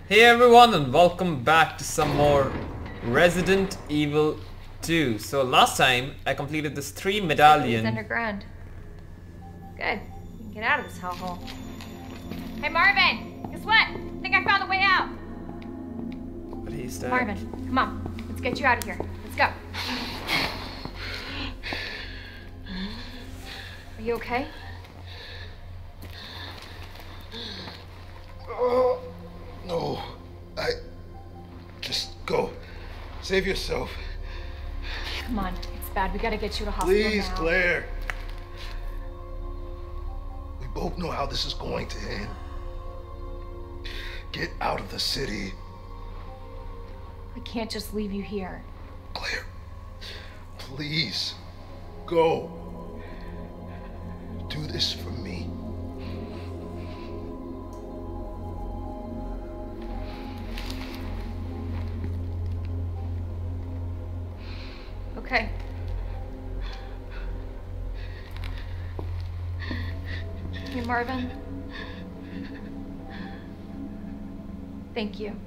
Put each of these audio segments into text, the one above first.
Hey everyone and welcome back to some more Resident Evil 2. So last time I completed this 3 medallion. It's underground. Good. We can get out of this hellhole. Hey Marvin! Guess what? I think I found the way out! But he's dead. Marvin, come on. Let's get you out of here. Let's go. Are you okay? No, just go. Save yourself. Come on, it's bad. We gotta get you to hospital Please, now. Claire. We both know how this is going to end. Get out of the city. I can't just leave you here. Claire, please, go. Do this for me. Okay. Hey, Marvin. Thank you.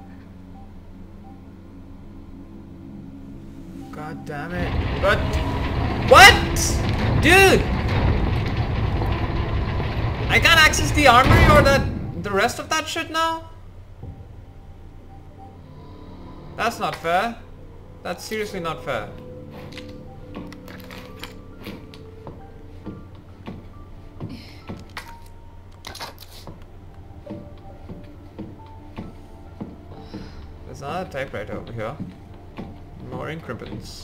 God damn it. But what? Dude! I can't access the armory or the rest of that shit now? That's not fair. That's seriously not fair. There's another typewriter over here. More ink ribbons.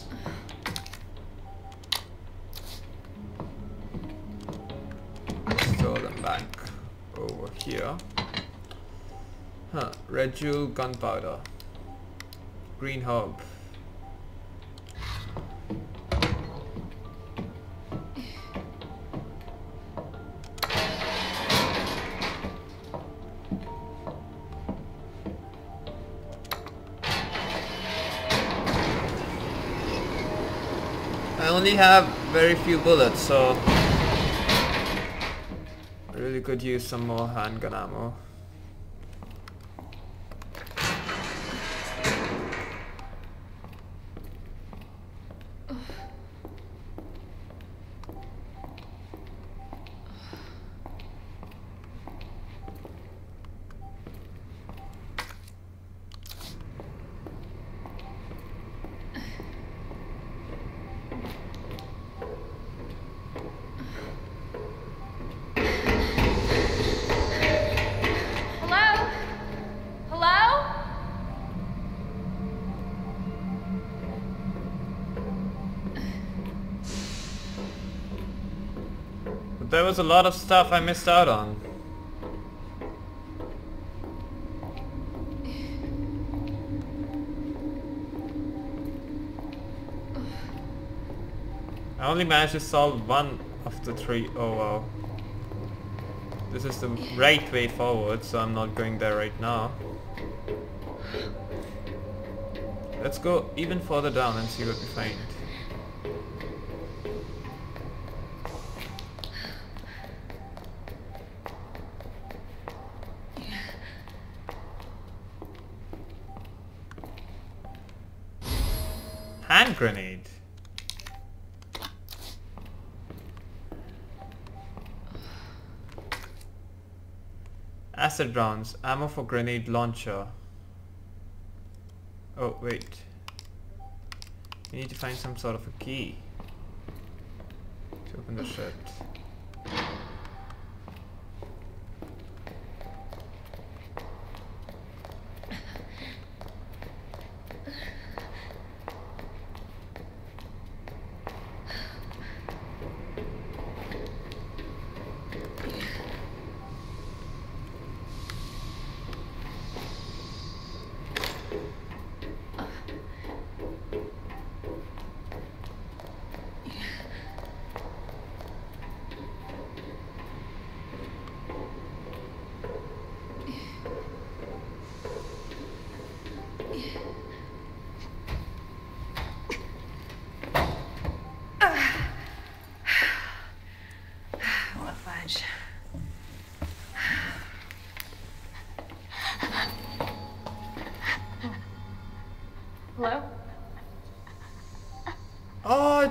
Store them back over here. Huh. Red jewel, gunpowder. Green herb. I only have very few bullets, so I really could use some more handgun ammo. There was a lot of stuff I missed out on. I only managed to solve one of the 3. Oh wow. This is the right way forward, so I'm not going there right now. Let's go even further down and see what we find. Hand grenade. Acid rounds. Ammo for grenade launcher. Oh wait. We need to find some sort of a key to open the shit.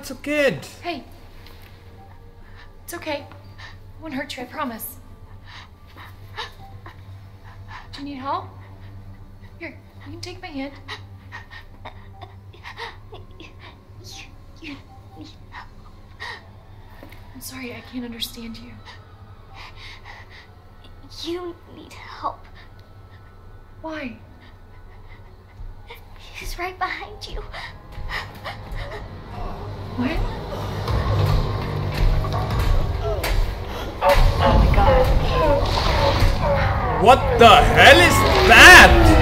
not a kid. Hey. It's okay. I won't hurt you, I promise. Do you need help? Here, you can take my hand. I'm sorry, I can't understand you. You need help. Why? He's right behind you. What? Oh my god. What the hell is that?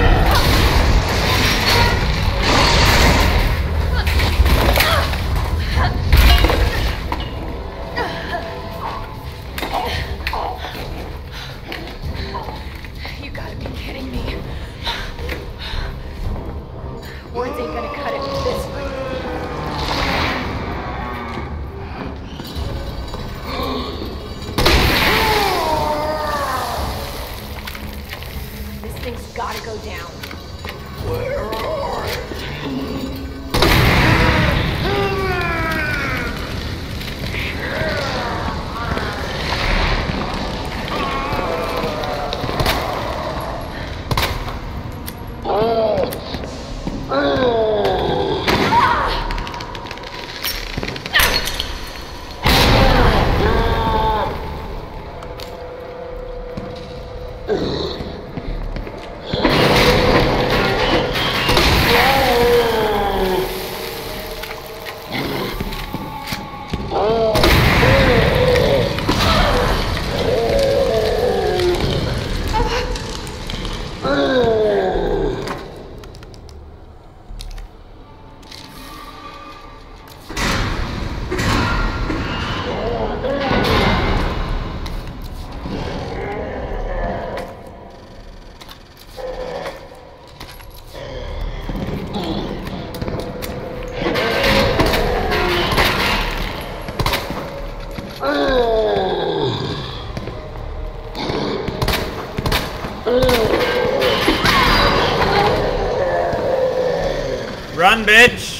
You gotta be kidding me. Words ain't gonna cut it with this one. This thing's gotta go down. Where are you? Run, bitch!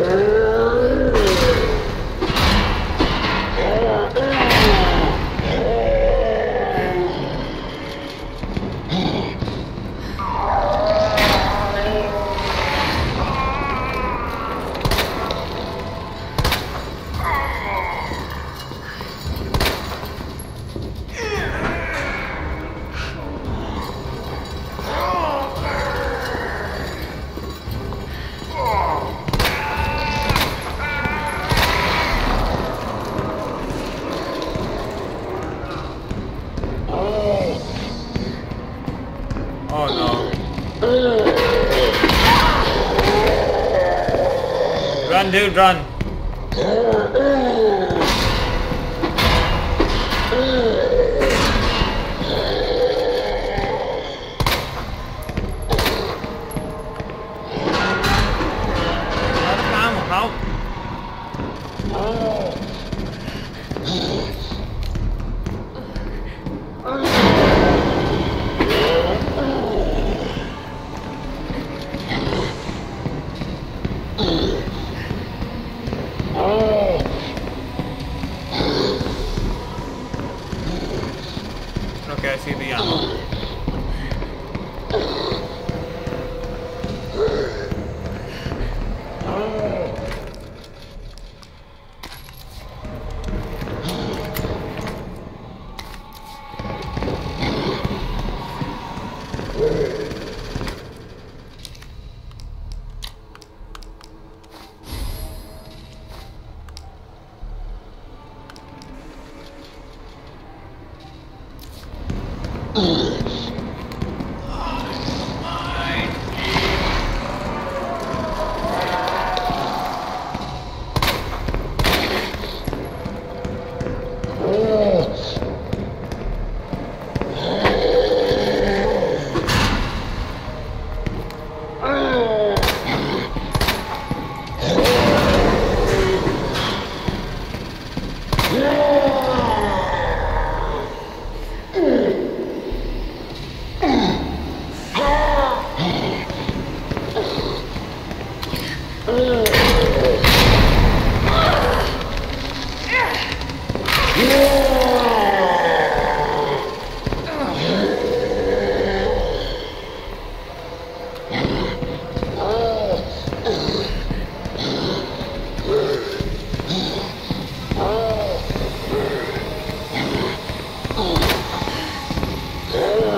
Oh no. Run, dude, run. Help. Okay, I see the ammo.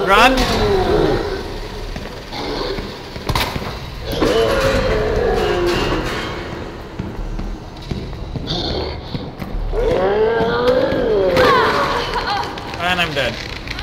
Run! And I'm dead.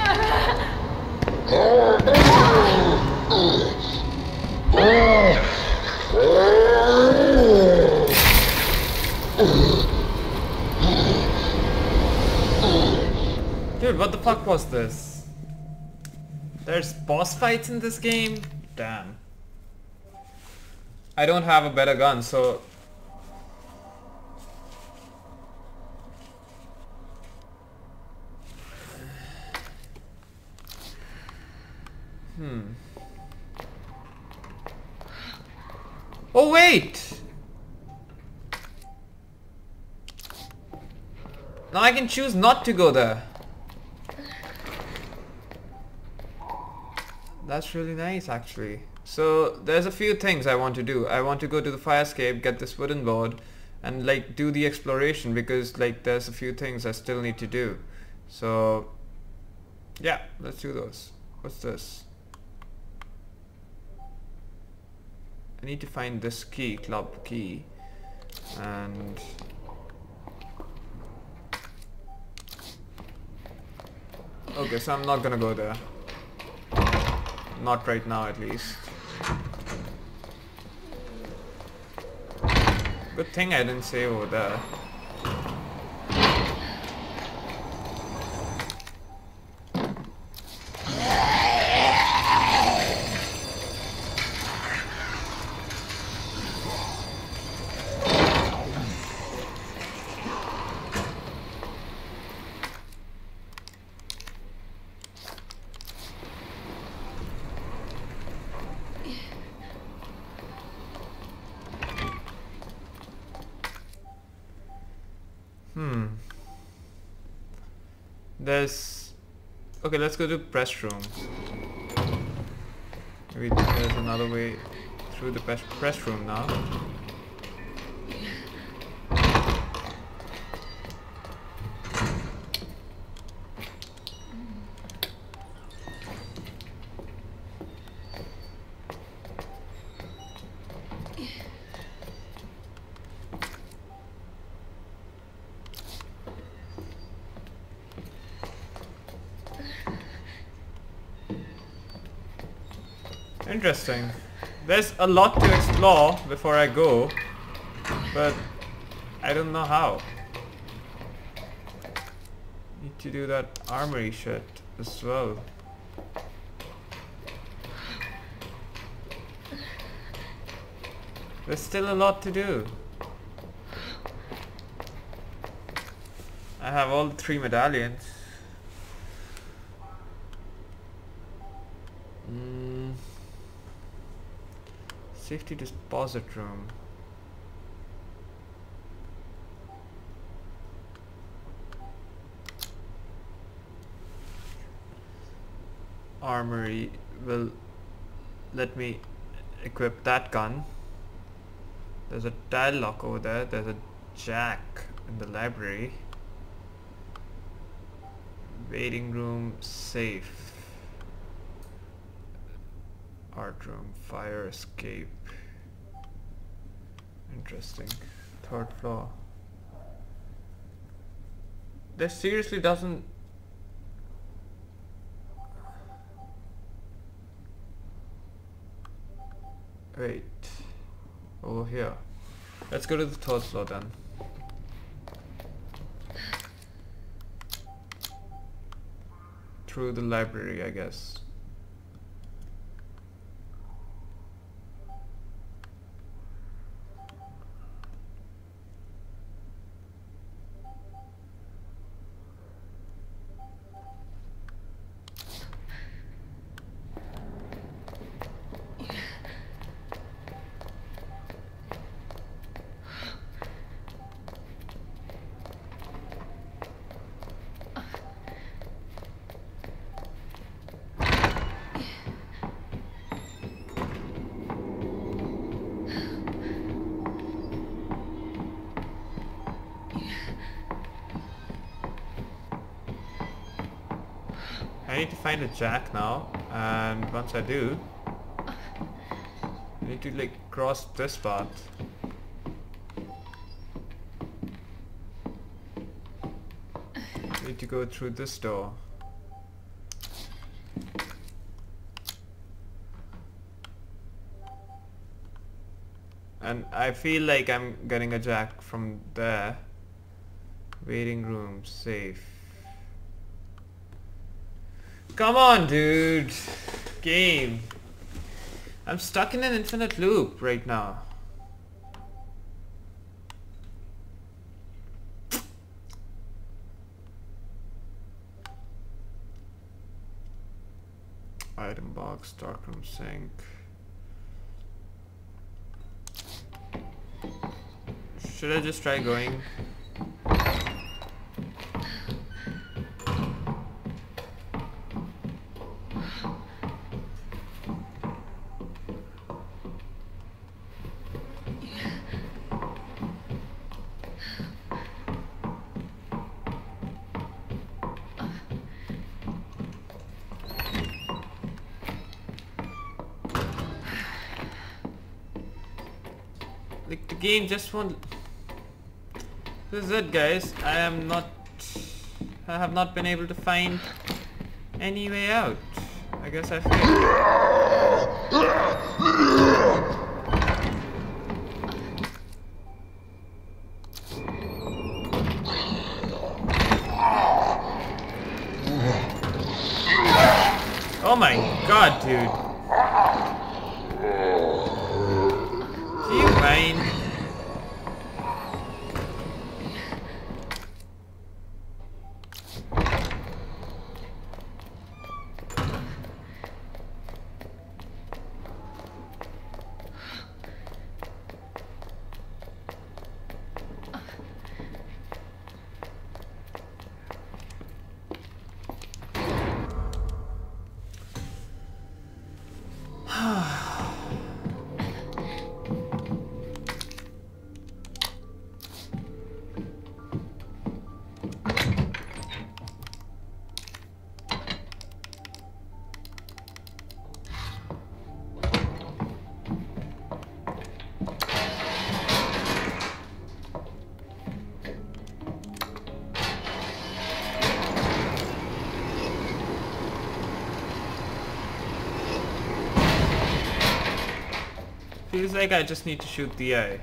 Dude, what the fuck was this? There's boss fights in this game? Damn. I don't have a better gun, so... Oh wait! Now I can choose not to go there. That's really nice actually. So there's a few things I want to do. I want to go to the fire escape, get this wooden board, and like do the exploration, because like there's a few things I still need to do. So yeah, let's do those. What's this? I need to find this key, club key, and okay, so I'm not gonna go there. Not right now, at least. Good thing I didn't save over there. There's... Okay, let's go to press room. Maybe there's another way through the press room now. Interesting. There's a lot to explore before I go, but I don't know how. Need to do that armory shit as well. There's still a lot to do. I have all 3 medallions. Safety deposit room. Armory will let me equip that gun. There's a dial lock over there. There's a jack in the library. Waiting room, safe. Art room, fire escape. Interesting. 3rd floor. This seriously doesn't... Wait. Over here. Let's go to the 3rd floor then. Through the library, I guess. I need to find a jack now, and once I do, I need to like cross this path. I need to go through this door. And I feel like I'm getting a jack from there. Waiting room, safe. Come on, dude. Game. I'm stuck in an infinite loop right now. Item box, darkroom sink. Should I just try going? Like the game just won't. This is it, guys. I have not been able to find any way out. I guess I failed. Oh my god, dude. Do you mind? Feels like I just need to shoot the eye.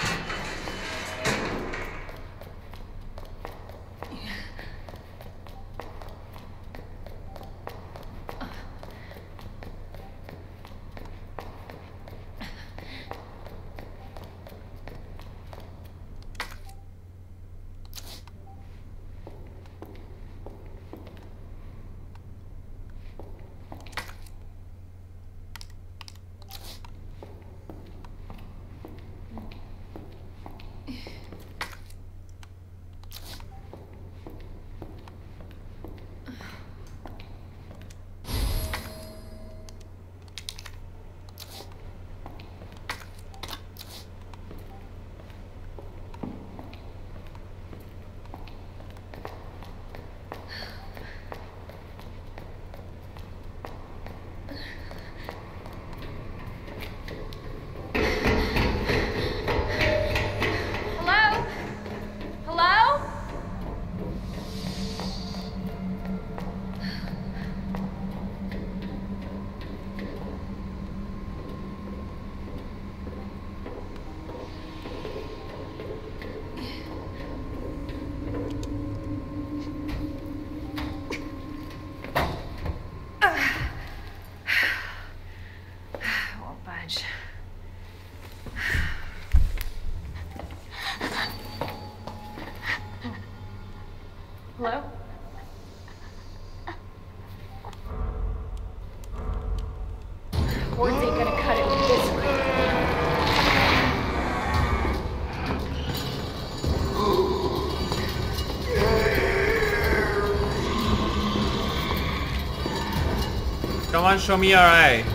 Hello? Words ain't gonna cut it with this one. Come on, show me your eye.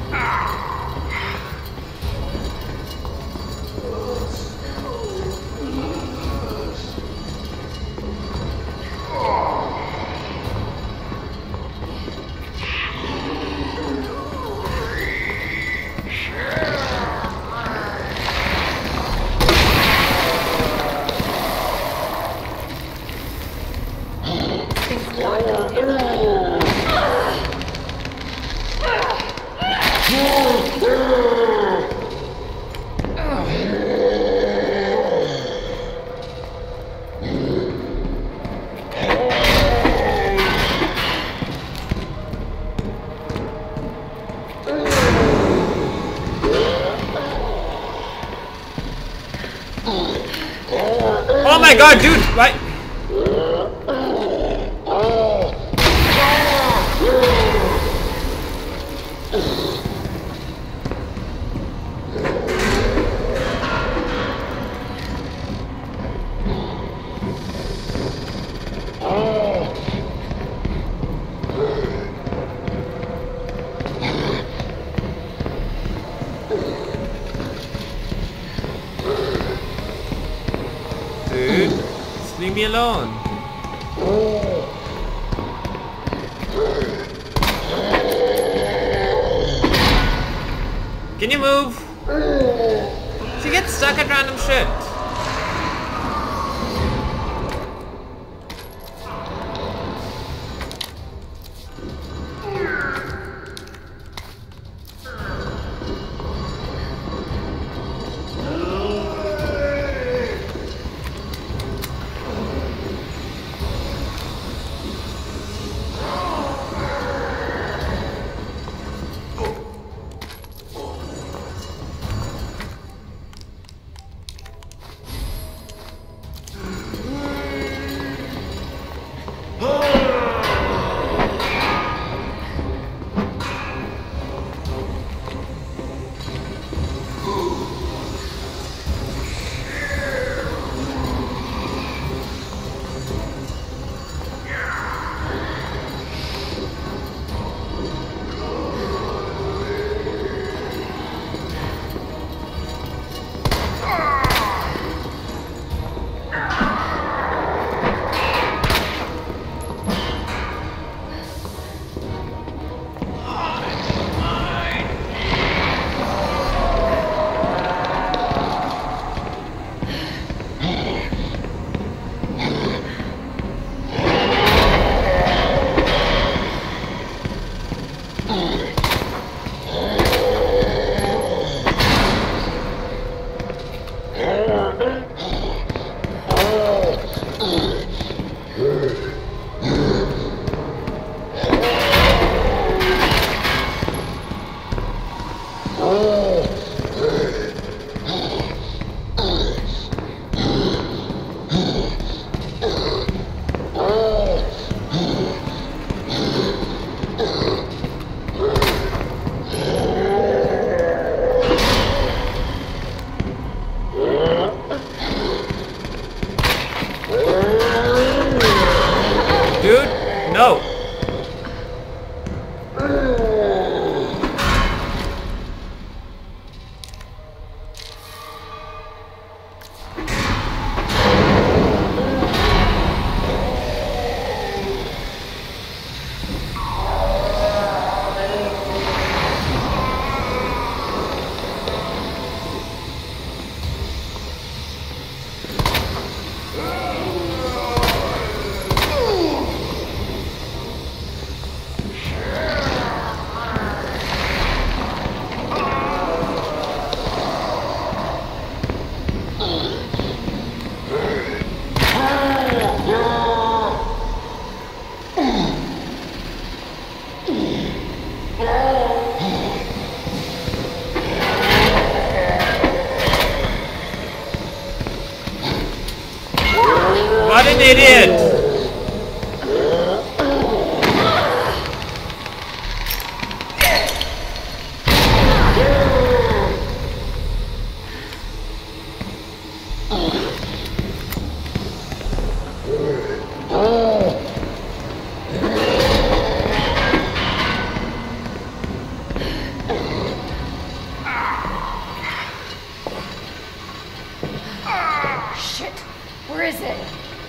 my god, dude! Why? Dude, just leave me alone. Can you move? So you get stuck at random shit. No! What an idiot! Shit! Where is it?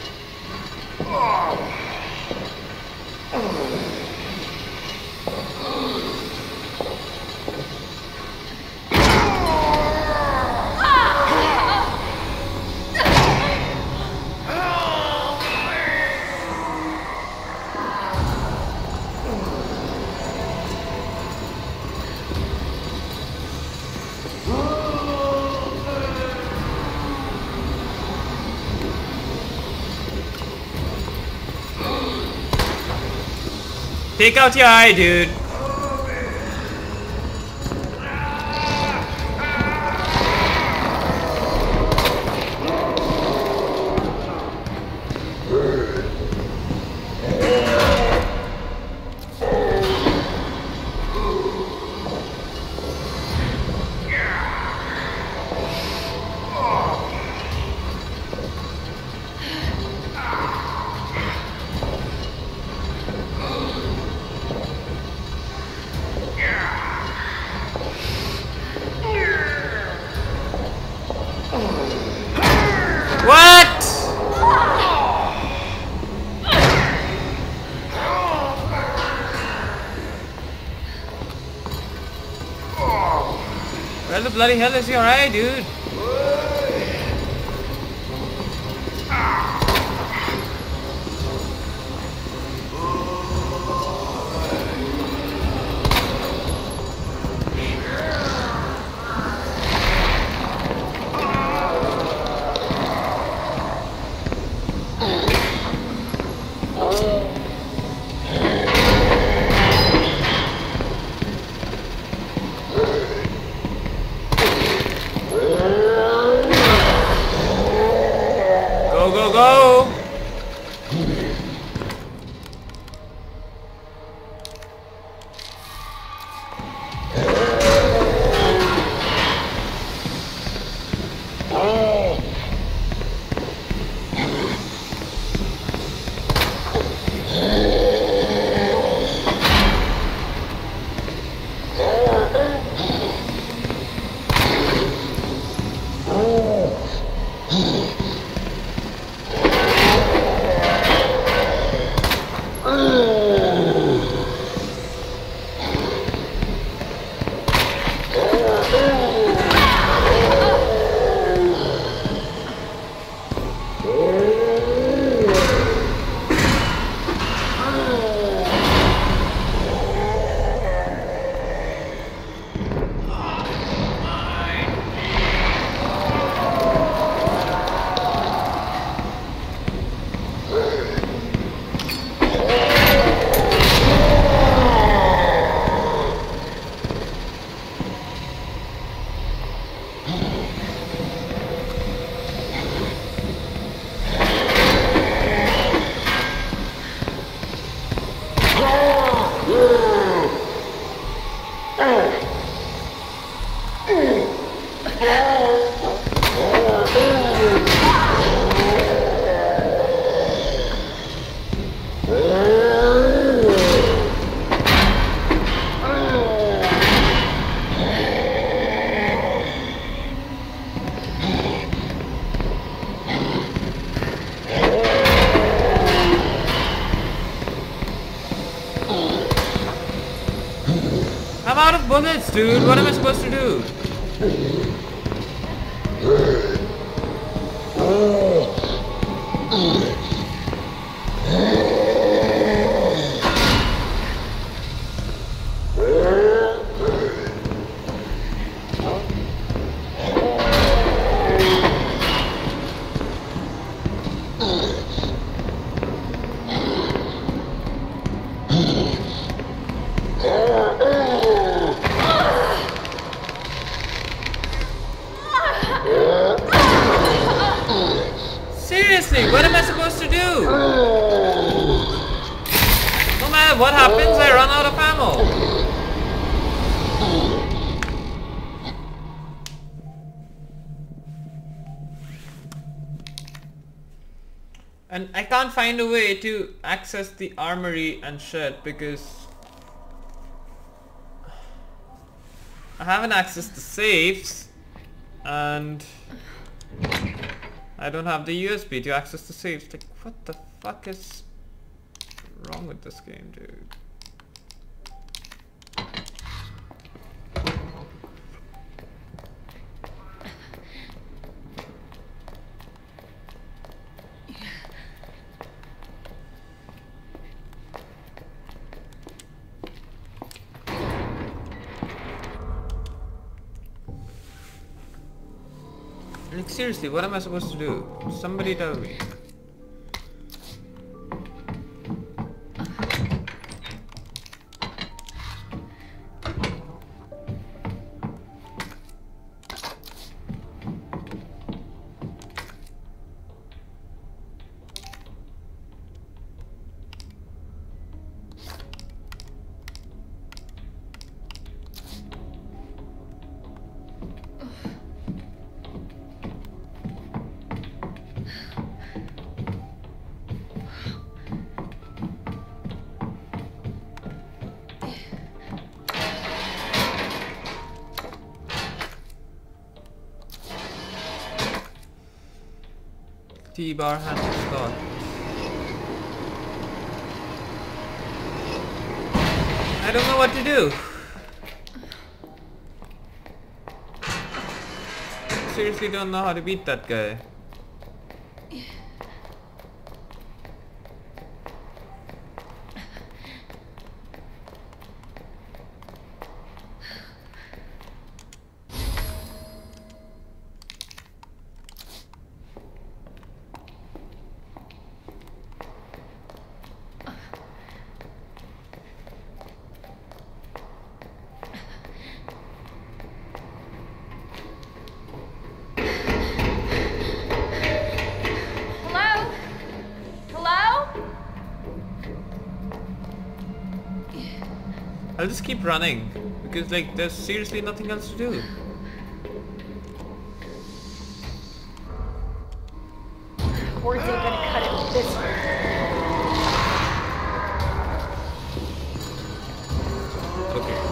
Take out your eye, dude. Where the bloody hell is your eye, dude? Go! I'm out of bullets, dude. What am I supposed to do? Seriously, what am I supposed to do? No matter what happens, I run out of ammo. And I can't find a way to access the armory and shit because I haven't accessed the safes and I don't have the USB to access the safes. Like, what the fuck is wrong with this game, dude? Like, seriously, what am I supposed to do? Somebody tell me. T-bar handle slot. I don't know what to do. seriously don't know how to beat that guy. I'll just keep running, because like there's seriously nothing else to do. Words ain't gonna cut it with this one. Okay.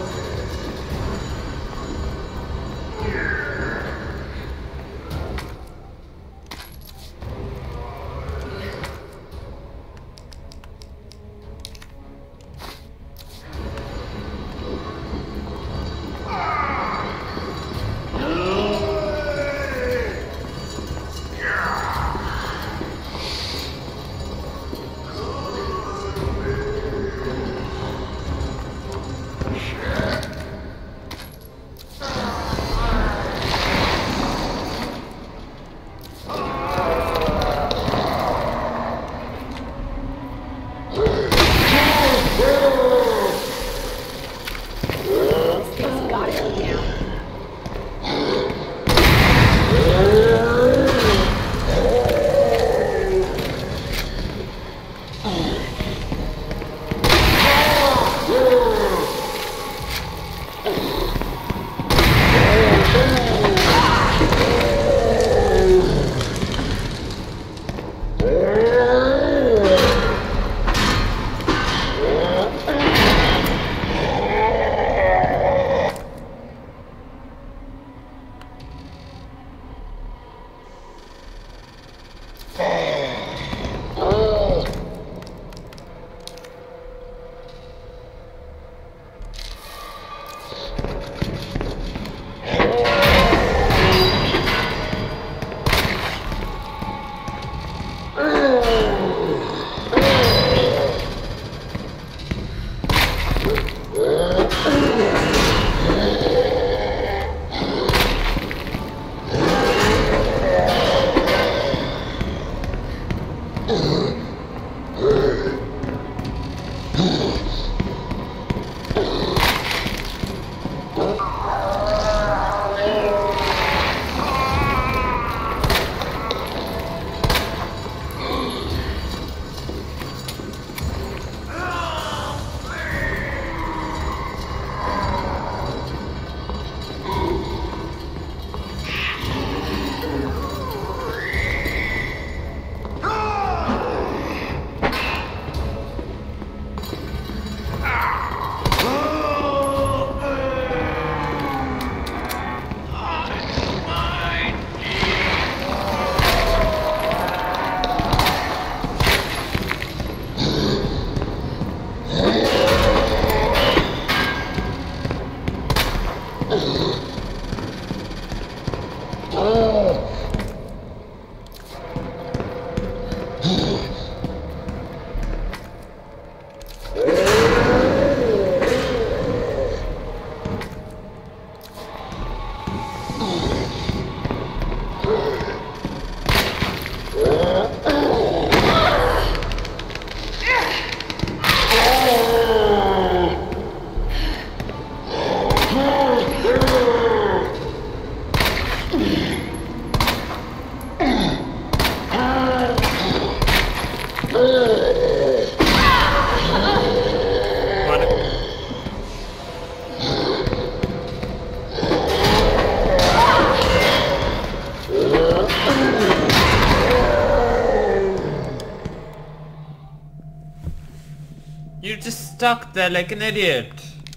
You're just stuck there like an idiot.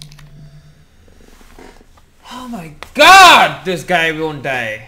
Oh my god! This guy won't die.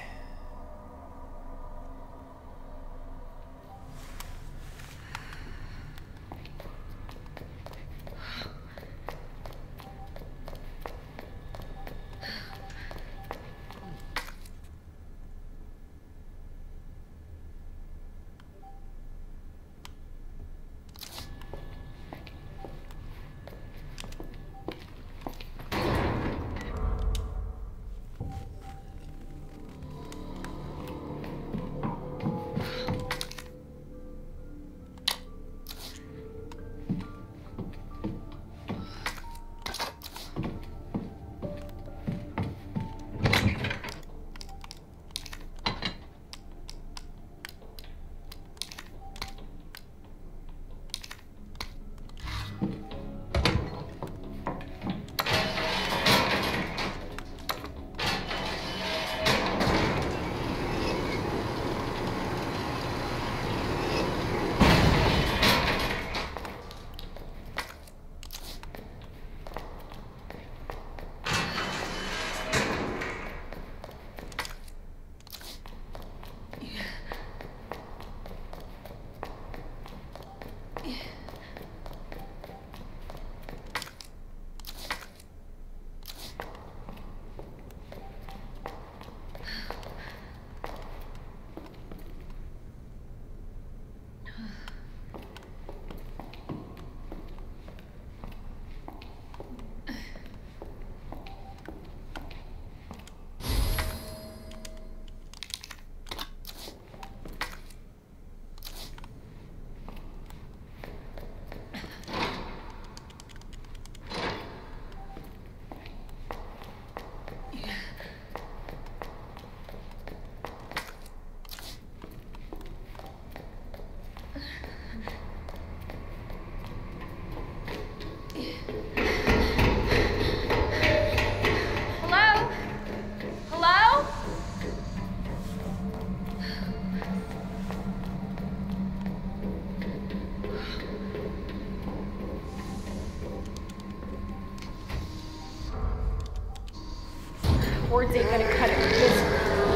cords ain't gonna cut it.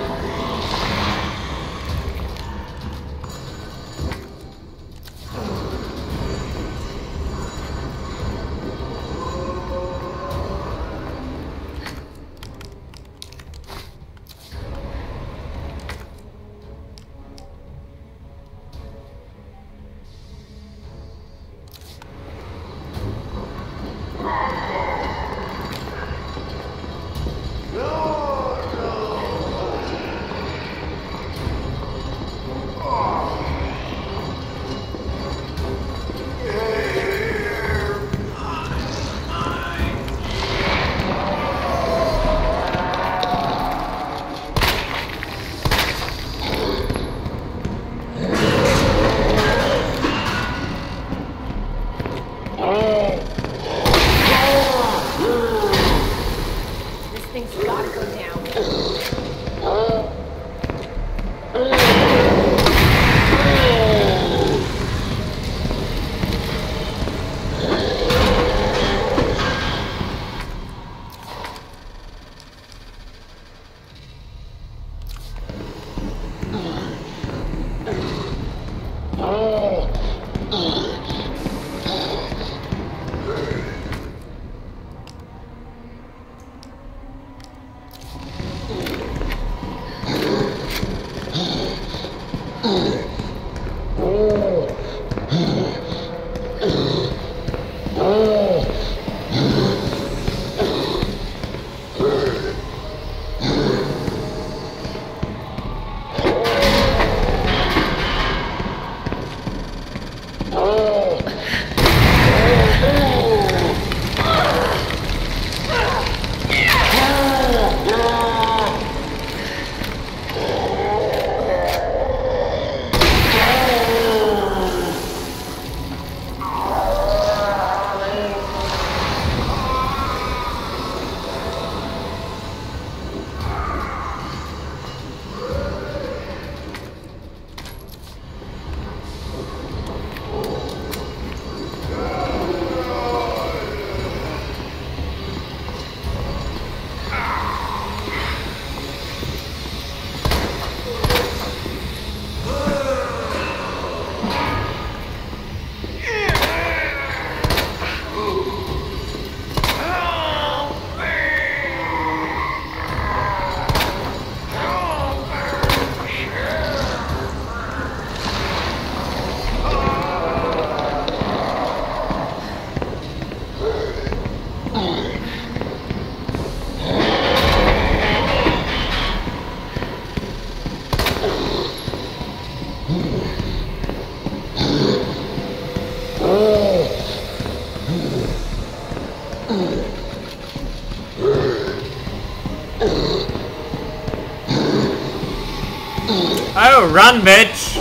Oh, run, bitch!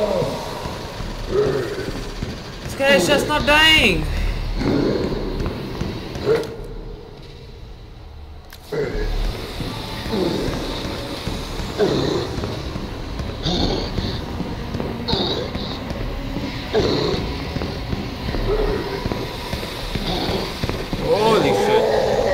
This guy is just not dying. Holy shit.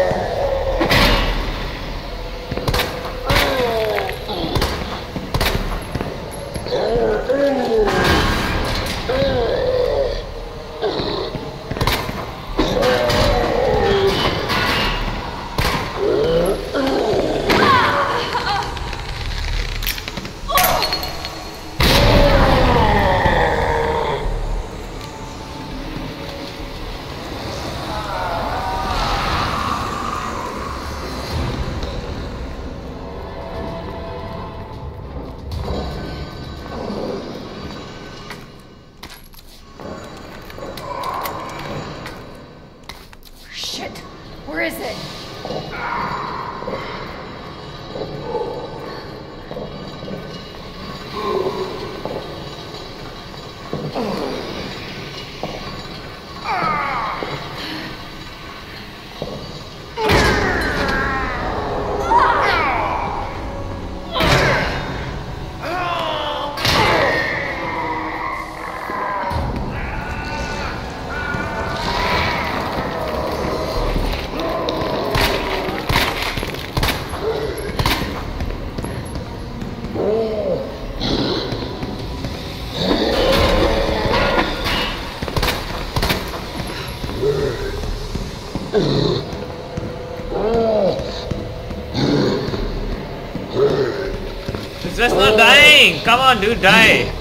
Where is it? just not dying! Come on, dude, die!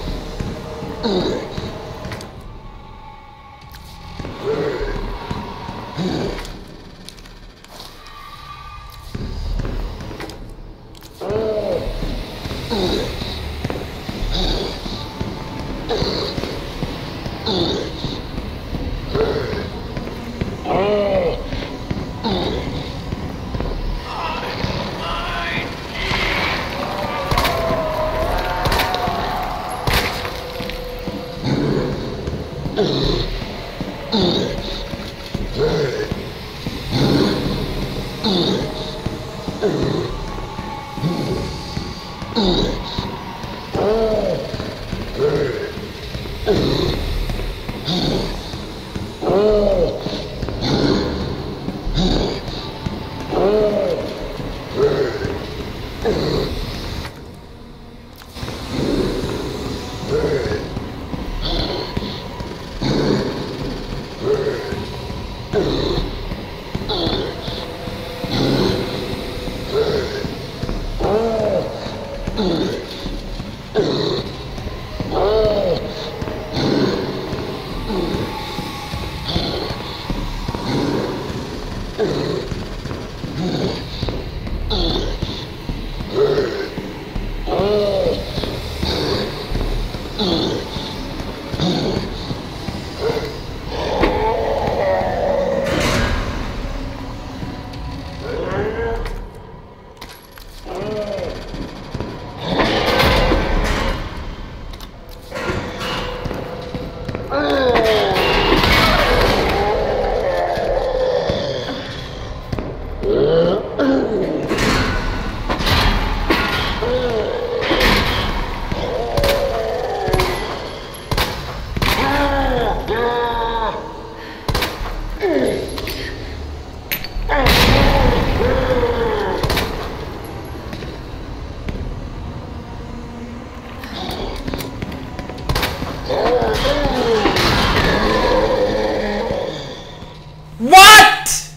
What?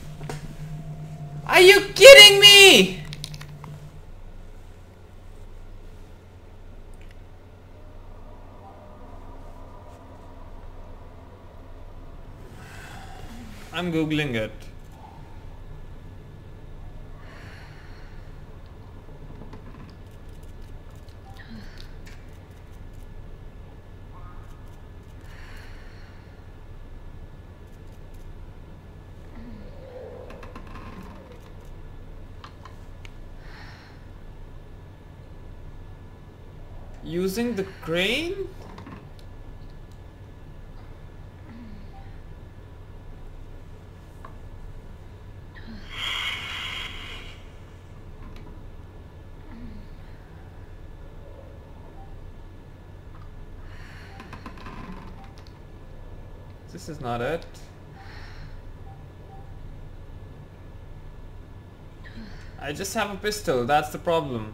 Are you kidding me? I'm googling it. Using the crane? This is not it. I just have a pistol, that's the problem.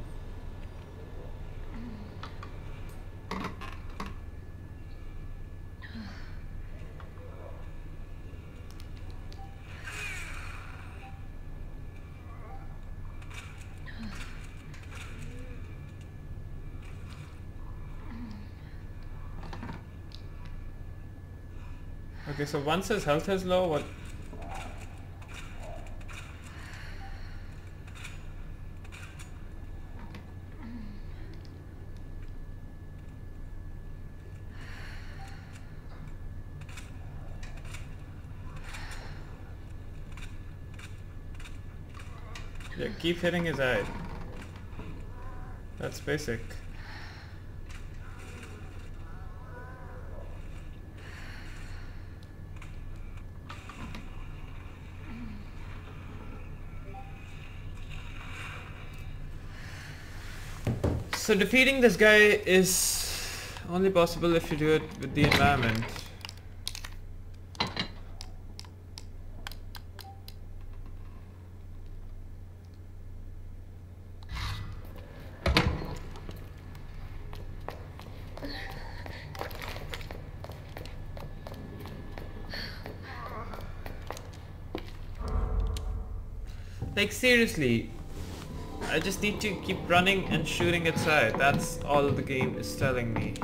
Okay, so once his health is low, what? Yeah, keep hitting his eye. That's basic. So defeating this guy is only possible if you do it with the environment. Like seriously, I just need to keep running and shooting inside. That's all the game is telling me.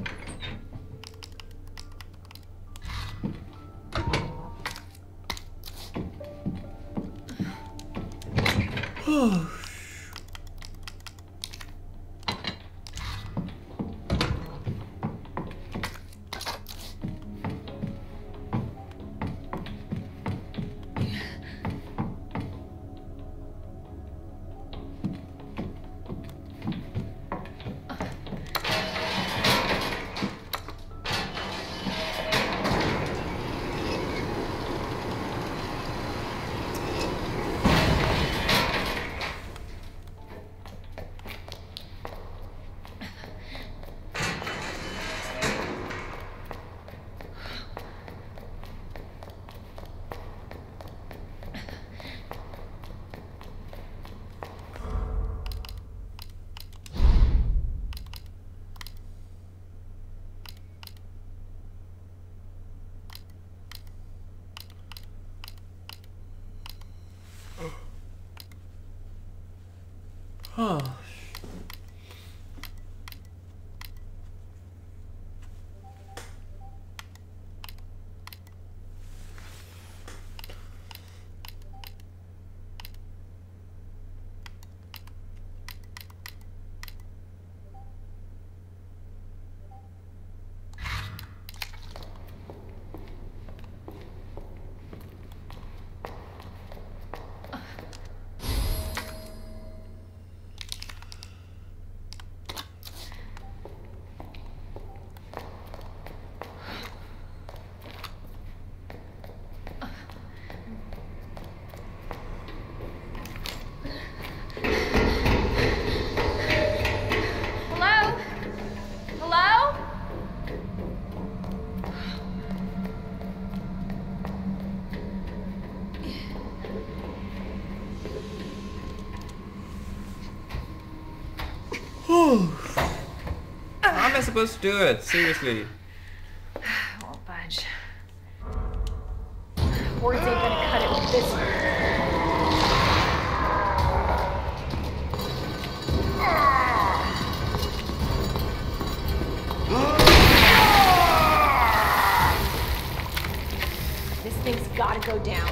Oh. How am I supposed to do it? Seriously. Won't budge. Words ain't gonna cut it with this one. This thing's gotta go down.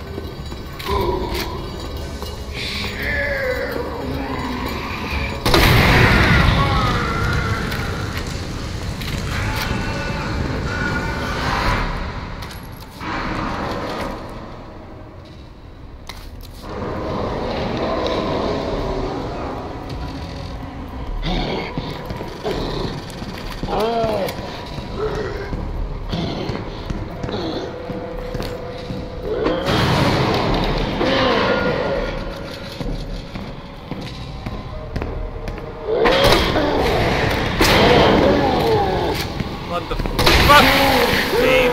What the fuck? Game.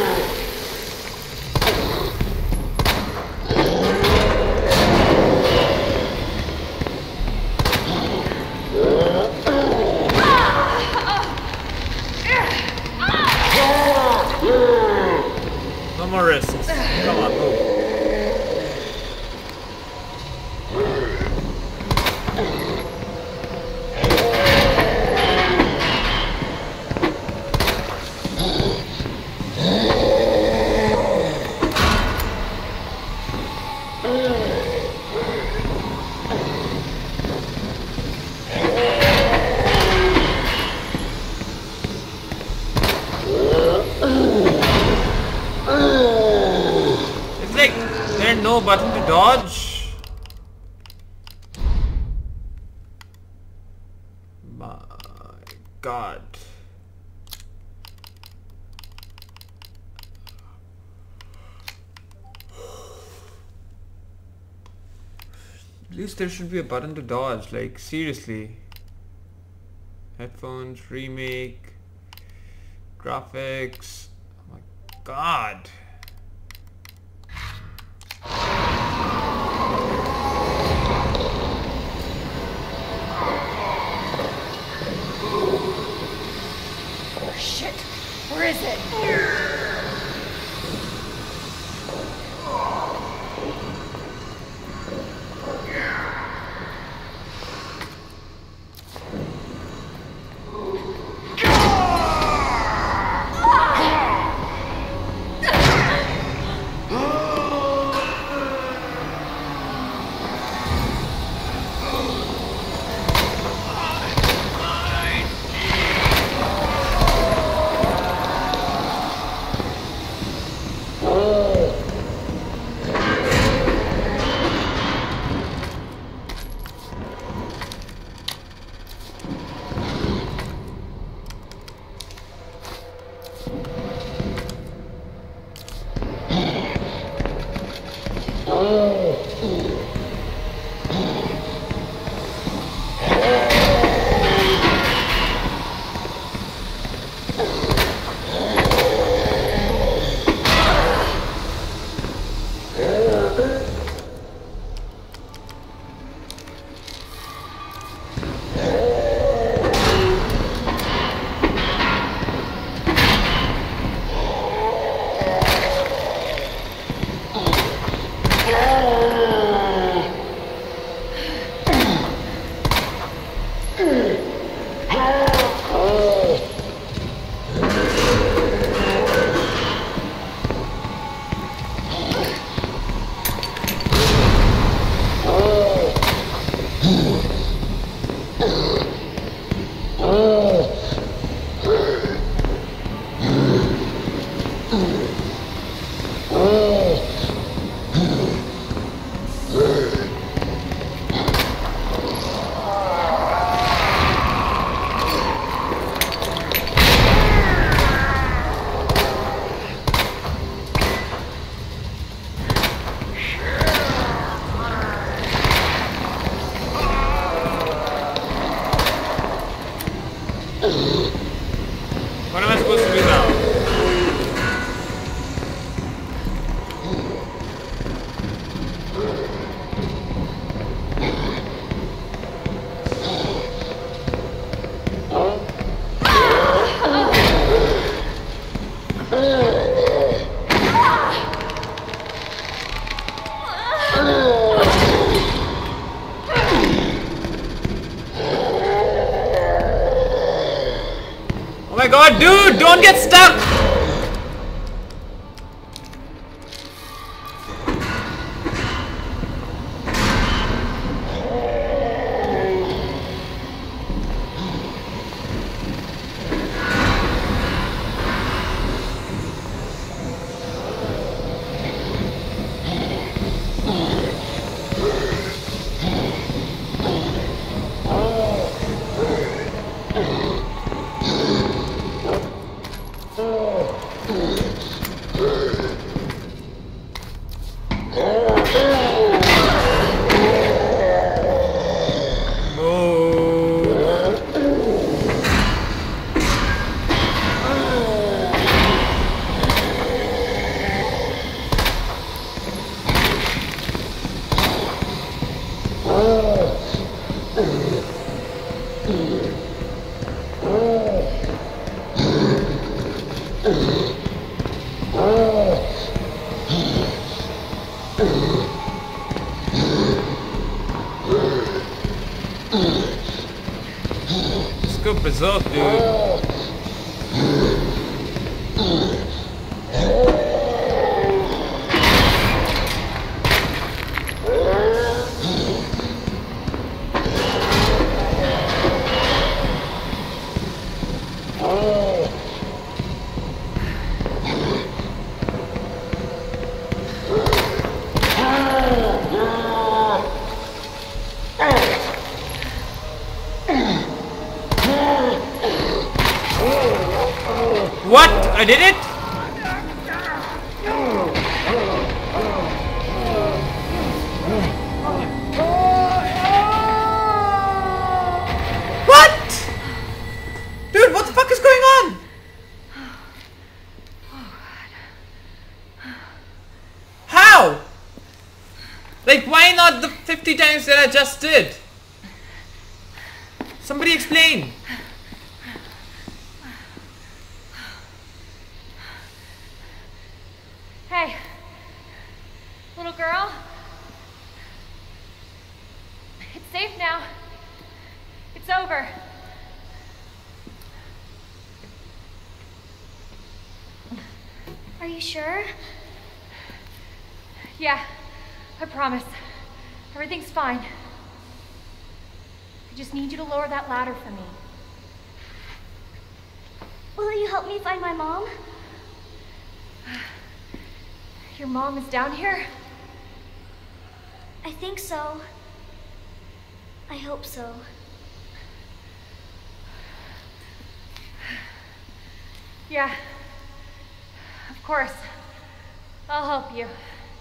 No more risks. Come on, move. No button to dodge. My God. At least there should be a button to dodge, like seriously. Headphones, remake, graphics. Oh my God. Shit! Where is it? What am I supposed to do now? Oh my god, dude, don't get stuck! Let's go berserk, dude. What? I did it? What? Dude, what the fuck is going on? How? Like, why not the 50 times that I just did? Somebody explain. Hey, little girl. It's safe now. It's over. Are you sure? Yeah, I promise. Everything's fine. I just need you to lower that ladder for me. Will you help me find my mom? Your mom is down here? I think so. I hope so. Yeah, of course. I'll help you.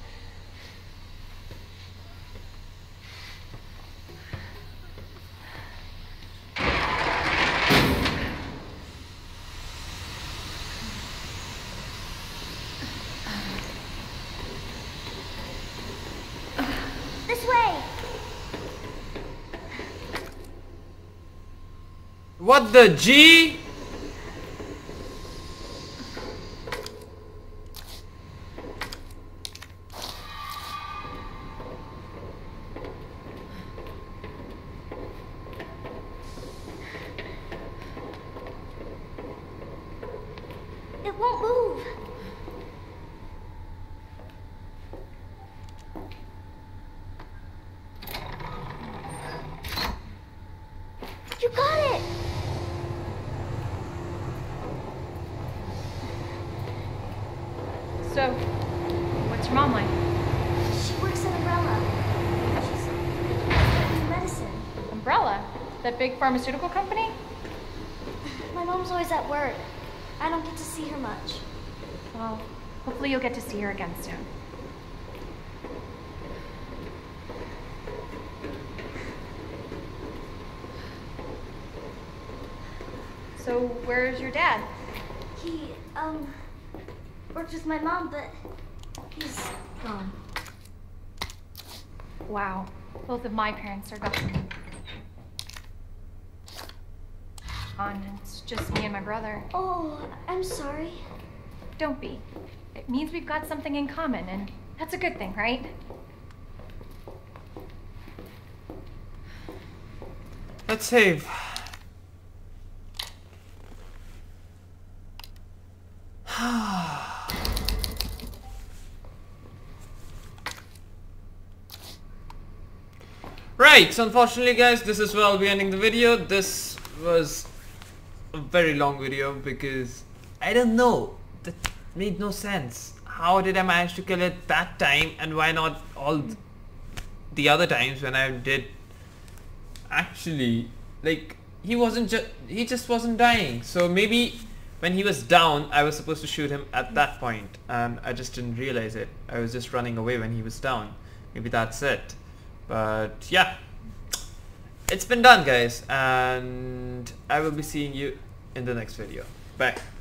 This way! What the G? It won't move. You got it! So, what's your mom like? She works at Umbrella. She's making medicine. Umbrella? That big pharmaceutical company? My mom's always at work. I don't get to see her much. Well, hopefully you'll get to see her again soon. So where's your dad? He, worked with my mom, but he's gone. Wow, both of my parents are gone. It's just me and my brother. Oh, I'm sorry. Don't be. It means we've got something in common, and that's a good thing, right? Let's save. Right, so unfortunately guys, this is where I'll be ending the video. This was a very long video because I don't know, that made no sense. How did I manage to kill it that time, and why not all the other times when I did actually, like, he just wasn't dying. So maybe when he was down I was supposed to shoot him at that point and I just didn't realize it. I was just running away when he was down. Maybe that's it. But yeah, it's been done guys, and I will be seeing you in the next video. Bye.